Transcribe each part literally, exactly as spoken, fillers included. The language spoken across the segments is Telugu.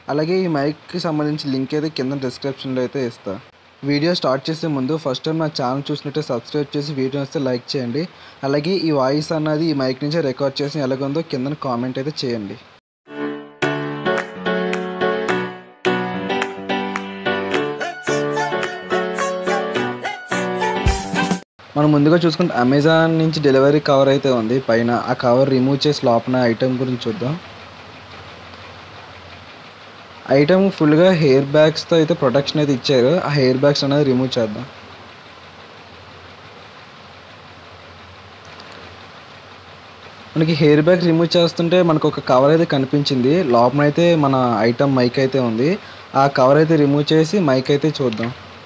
అలాగే ఈ మైక్కి సంబంధించిన లింక్ అయితే కింద డిస్క్రిప్షన్లో అయితే ఇస్తా. వీడియో స్టార్ట్ చేసే ముందు ఫస్ట్ టైం నా ఛానల్ చూసినట్టే సబ్స్క్రైబ్ చేసి వీడియో వస్తే లైక్ చేయండి. అలాగే ఈ వాయిస్ అన్నది ఈ మైక్ నుంచే రికార్డ్ చేసి ఎలాగుందో కింద కామెంట్ అయితే చేయండి. మనం ముందుగా చూసుకుంటే అమెజాన్ నుంచి డెలివరీ కవర్ అయితే ఉంది పైన. ఆ కవర్ రిమూవ్ చేసి లోపల ఐటెం గురించి చూద్దాం. ఐటమ్ ఫుల్గా హెయిర్ బ్యాగ్స్తో అయితే ప్రొటెక్షన్ అయితే ఇచ్చారు. ఆ హెయిర్ బ్యాగ్స్ అనేది రిమూవ్ చేద్దాం. మనకి హెయిర్ బ్యాగ్ రిమూవ్ చేస్తుంటే మనకు ఒక కవర్ అయితే కనిపించింది. లోపల అయితే మన ఐటమ్ మైక్ అయితే ఉంది. ఆ కవర్ అయితే రిమూవ్ చేసి మైక్ అయితే చూద్దాం.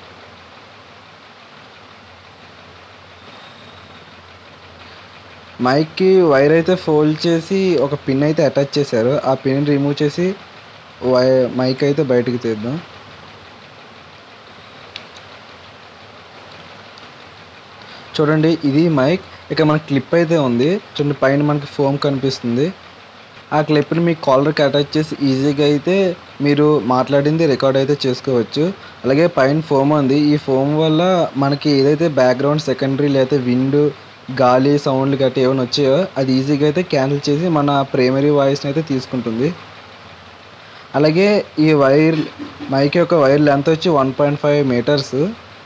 మైక్కి వైర్ అయితే ఫోల్డ్ చేసి ఒక పిన్ అయితే అటాచ్ చేశారు. ఆ పిన్ రిమూవ్ చేసి వై మైక్ అయితే బయటికి తీద్దాం. చూడండి, ఇది మైక్. ఇక మనకి క్లిప్ అయితే ఉంది. చూడండి, పైన మనకి ఫోమ్ కనిపిస్తుంది. ఆ క్లిప్ని మీ కాలర్కి అటాచ్ చేసి ఈజీగా అయితే మీరు మాట్లాడింది రికార్డ్ అయితే చేసుకోవచ్చు. అలాగే పైన ఫోమ్ ఉంది. ఈ ఫోమ్ వల్ల మనకి ఏదైతే బ్యాక్గ్రౌండ్ సెకండరీ లేదా విండ్ గాలి సౌండ్లు గట్రా ఏమైనా వచ్చాయో అది ఈజీగా అయితే క్యాన్సిల్ చేసి మన ప్రైమరీ వాయిస్ని అయితే తీసుకుంటుంది. అలాగే ఈ వైర్ మైక్ యొక్క వైర్ లెంత్ వచ్చి వన్ పాయింట్ ఫైవ్ మీటర్స్.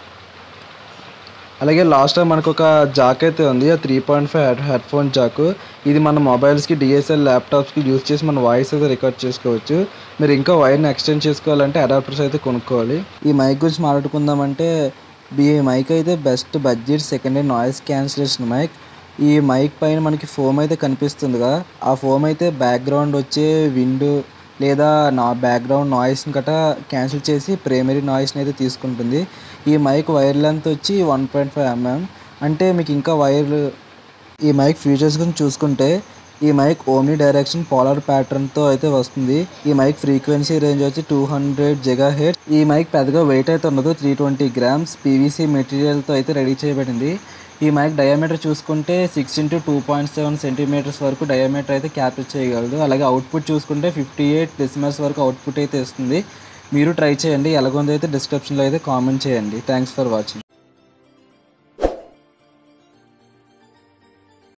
అలాగే లాస్ట్లో మనకు ఒక జాక్ అయితే ఉంది. ఆ three point five head headphone jack. ఇది మన మొబైల్స్కి, డిఎస్ఎల్ ల్యాప్టాప్స్కి యూజ్ చేసి మన వాయిస్ అయితే రికార్డ్ చేసుకోవచ్చు. మీరు ఇంకా వైర్ని ఎక్స్టెండ్ చేసుకోవాలంటే అడాప్టర్స్ అయితే కొనుక్కోవాలి. ఈ మైక్ గురించి మాట్లాడుకుందామంటే ఈ మైక్ అయితే best budget second hand noise cancellation mic. ఈ మైక్ పైన మనకి ఫోమ్ అయితే కనిపిస్తుందిగా, ఆ ఫోమ్ అయితే బ్యాక్గ్రౌండ్ వచ్చే విండ్ లేదా నా బ్యాక్గ్రౌండ్ నాయిస్ని గట్రా క్యాన్సిల్ చేసి ప్రైమరీ నాయిస్ని అయితే తీసుకుంటుంది. ఈ మైక్ వైర్ లెంత్ వచ్చి వన్ పాయింట్ ఫైవ్ ఎంఎం. అంటే మీకు ఇంకా వైర్ ఈ మైక్ ఫీచర్స్ గురించి చూసుకుంటే ఈ మైక్ ఓమ్ని డైరెక్షన్ పోలార్ ప్యాటర్న్తో అయితే వస్తుంది. ఈ మైక్ ఫ్రీక్వెన్సీ రేంజ్ వచ్చి టూ హండ్రెడ్ జిగా హెర్ట్జ్. ఈ మైక్ పెద్దగా వెయిట్ అయితే ఉండదు. త్రీ ట్వంటీ గ్రామ్స్ పీవీసీ మెటీరియల్తో అయితే రెడీ చేయబడింది. ఈ మైక్ డయామీటర్ చూసుకుంటే six into two point seven centimetres వరకు డయామీటర్ అయితే క్యాప్చర్ చేయగలదు. అలాగే అవుట్పుట్ చూసుకుంటే ఫిఫ్టీ ఎయిట్ డెసిమల్స్ వరకు అవుట్పుట్ అయితే ఇస్తుంది. మీరు ట్రై చేయండి. ఎలాగొందో అయితే డిస్క్రిప్షన్లో అయితే కామెంట్ చేయండి. Thanks for watching.